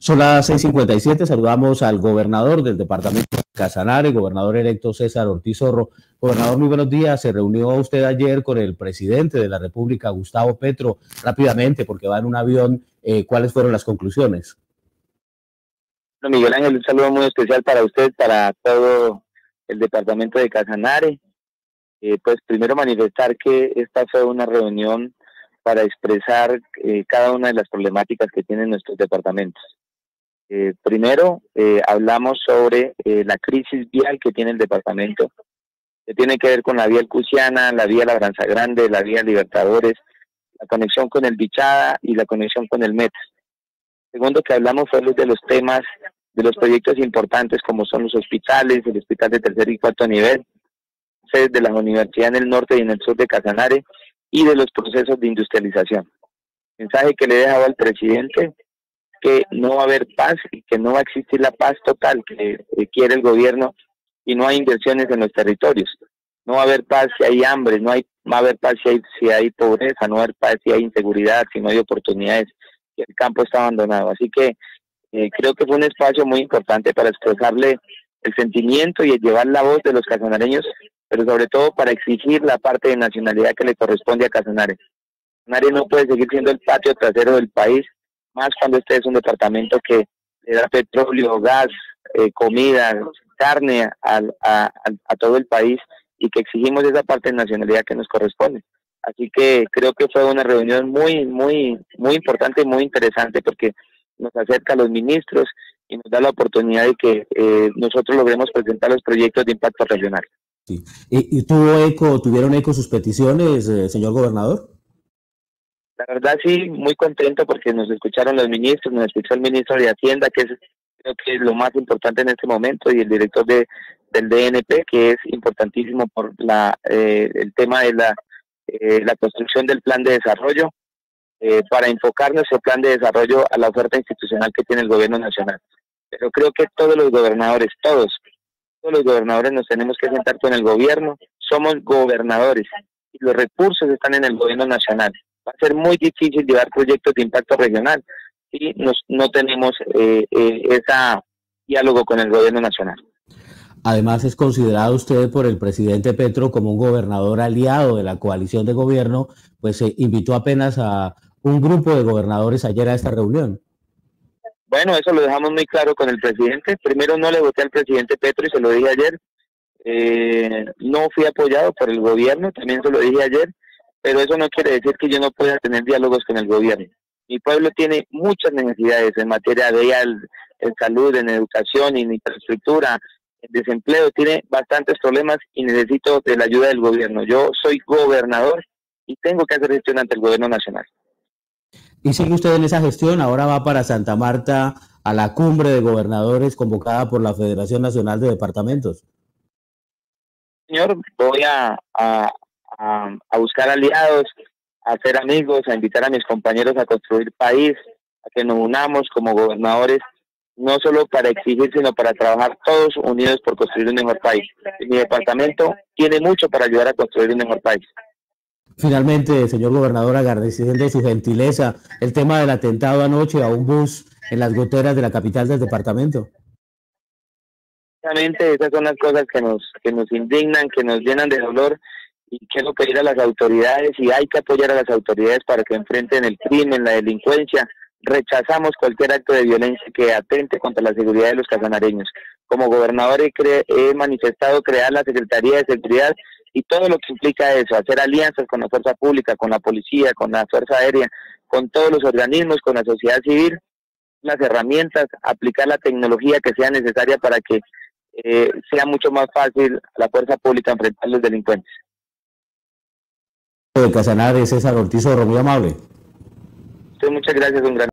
Son las 6:57, saludamos al gobernador del departamento de Casanare, gobernador electo César Ortiz Zorro. Gobernador, muy buenos días. Se reunió usted ayer con el presidente de la República, Gustavo Petro, rápidamente, porque va en un avión. ¿Cuáles fueron las conclusiones? Bueno, Miguel Ángel, un saludo muy especial para usted, para todo el departamento de Casanare. Pues primero manifestar que esta fue una reunión para expresar cada una de las problemáticas que tienen nuestros departamentos. Primero, hablamos sobre la crisis vial que tiene el departamento, que tiene que ver con la vía El Cusiana, la vía Labranza Grande, la vía Libertadores, la conexión con el Bichada y la conexión con el MET. Segundo, que hablamos fue de los temas, de los proyectos importantes como son los hospitales, el hospital de tercer y cuarto nivel, sedes de la universidad en el norte y en el sur de Casanare, y de los procesos de industrialización. Mensaje que le he dejado al presidente, que no va a haber paz y que no va a existir la paz total que quiere el gobierno y no hay inversiones en los territorios. No va a haber paz si hay hambre, va a haber paz si hay pobreza, no va a haber paz si hay inseguridad, si no hay oportunidades, si el campo está abandonado. Así que creo que fue un espacio muy importante para expresarle el sentimiento y llevar la voz de los casanareños, pero sobre todo para exigir la parte de nacionalidad que le corresponde a Casanare. Casanare no puede seguir siendo el patio trasero del país, más cuando este es un departamento que le da petróleo, gas, comida, carne a todo el país, y que exigimos esa parte de nacionalidad que nos corresponde. Así que creo que fue una reunión muy importante y muy interesante, porque nos acerca a los ministros y nos da la oportunidad de que nosotros logremos presentar los proyectos de impacto regional. Sí. ¿Y tuvieron eco sus peticiones, señor gobernador? La verdad sí, muy contento porque nos escucharon los ministros, nos escuchó el ministro de Hacienda, que creo que es lo más importante en este momento, y el director del DNP, que es importantísimo por el tema de la construcción del plan de desarrollo, para enfocar nuestro plan de desarrollo a la oferta institucional que tiene el gobierno nacional. Pero creo que todos los gobernadores nos tenemos que sentar con el gobierno. Somos gobernadores y los recursos están en el gobierno nacional. Va a ser muy difícil llevar proyectos de impacto regional si no tenemos ese diálogo con el gobierno nacional. Además, es considerado usted por el presidente Petro como un gobernador aliado de la coalición de gobierno, pues se invitó apenas a un grupo de gobernadores ayer a esta reunión. Bueno, eso lo dejamos muy claro con el presidente. Primero, no le voté al presidente Petro y se lo dije ayer. No fui apoyado por el gobierno, también se lo dije ayer, pero eso no quiere decir que yo no pueda tener diálogos con el gobierno. Mi pueblo tiene muchas necesidades en materia vial, en salud, en educación, en infraestructura, en desempleo. Tiene bastantes problemas y necesito de la ayuda del gobierno. Yo soy gobernador y tengo que hacer gestión ante el gobierno nacional. ¿Y sigue usted en esa gestión? Ahora va para Santa Marta a la cumbre de gobernadores convocada por la Federación Nacional de Departamentos. Señor, voy a buscar aliados, a hacer amigos, a invitar a mis compañeros a construir país, a que nos unamos como gobernadores, no solo para exigir, sino para trabajar todos unidos por construir un mejor país. Mi departamento tiene mucho para ayudar a construir un mejor país. Finalmente, señor gobernador, agradeciendo su gentileza, el tema del atentado anoche a un bus en las goteras de la capital del departamento. Obviamente esas son las cosas que nos indignan, que nos llenan de dolor, y quiero pedir a las autoridades, y hay que apoyar a las autoridades para que enfrenten el crimen, la delincuencia. Rechazamos cualquier acto de violencia que atente contra la seguridad de los casanareños. Como gobernador he manifestado crear la Secretaría de Seguridad y todo lo que implica eso, hacer alianzas con la fuerza pública, con la policía, con la fuerza aérea, con todos los organismos, con la sociedad civil, las herramientas, aplicar la tecnología que sea necesaria para que sea mucho más fácil a la fuerza pública enfrentar a los delincuentes. De Casanare, César Ortiz Zorro, muy amable. Muchas gracias, un gran